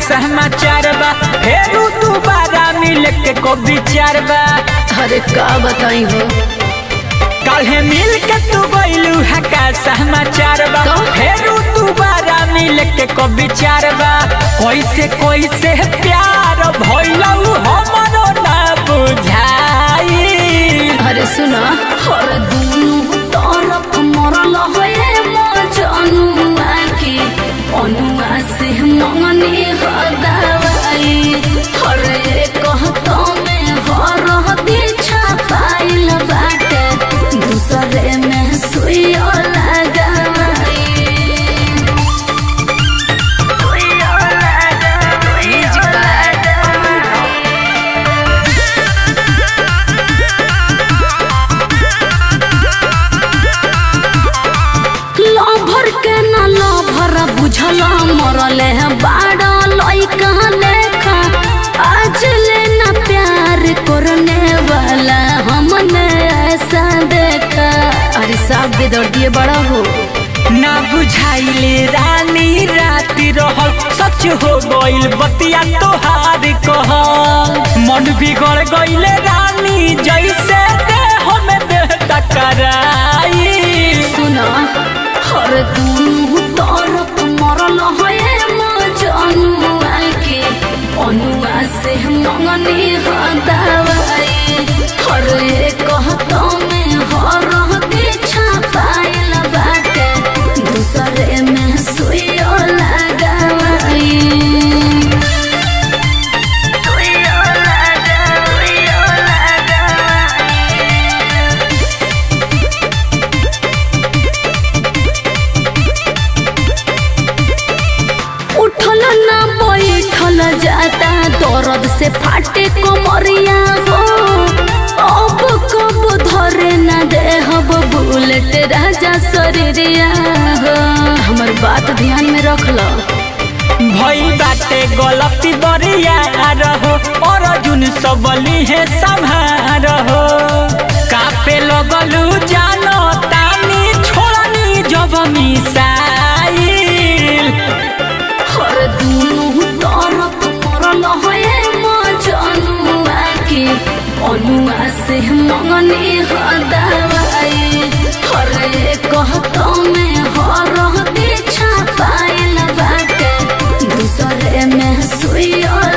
समाचार बा फेरू दोबारा मिल के को विचार बा। अरे का बताई हो काल्हे मिल के तू गइलू है का समाचार बा फेरू दोबारा मिल के को विचार बा। कैसे कैसे प्यार भइलू हमरो ना बुझाई। अरे सुना हर दुनु तरफ मरल है मजनुआ के अनुआ से मंगनी हदाई। हर कहत में हर दीछा पाइल बाटे दूसरे में सुइया बुझल मरल है बाड़ा लइका लेखा आज लेना प्यार करने वाला हमने ऐसा देखा। अरे साहब बेदर दिए बड़ा हो ना बुझाइले रानी राती रहल सच हो गइल बतिया तोहार कहल। मन बिगड़ गइले रानी जैसे देह में देह टकराई। सुना हर दुनु तरफ मरल है मजनुआ के अनुआ से मंगनी हदाई। हर कहत में हर दीछा पाइल बाटे दूसरे में सुइया लगाई। उठल ना बैठल जाता दर्द से फाटे कमरिया हो। अब कब धरे न देहब बुलेट राजा शरीरिया हो। हमर बात ध्यान में रख लो भइल बाटे गलती बरिया रहो और जुन सबली है संभारहो। कापे लगलू जानो तानी छोड़नी जब मिसाइल। हर दुनु तरफ मरल है मजनुआ के अनुआ से मंगनी हदाई। हर कहत में हर दीछा पाइल बाटे दूसरे में सुइया